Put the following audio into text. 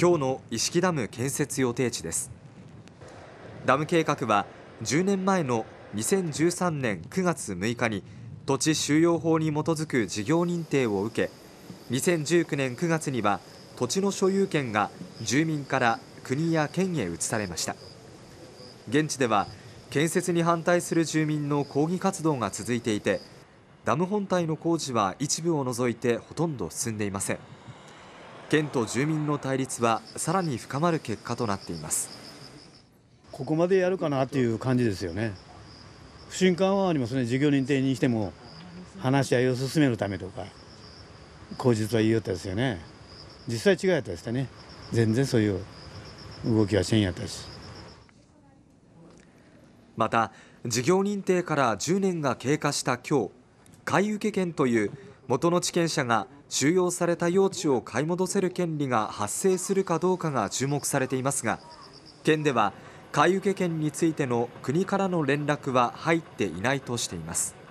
今日の石木ダム建設予定地です。ダム計画は10年前の2013年9月6日に土地収用法に基づく事業認定を受け、2019年9月には土地の所有権が住民から国や県へ移されました。現地では建設に反対する住民の抗議活動が続いていて、ダム本体の工事は一部を除いてほとんど進んでいません。県と住民の対立はさらに深まる結果となっています。 ここまでやるかなっていう感じですよね。不信感はありますね。事業認定にしても話し合いを進めるためとか口実は言いよったですよね。実際違いやったですね。全然そういう動きはせんやったし。 また事業認定から10年が経過した今日、買受権という元の地権者が収容された用地を買い戻せる権利が発生するかどうかが注目されていますが、県では買受権についての国からの連絡は入っていないとしています。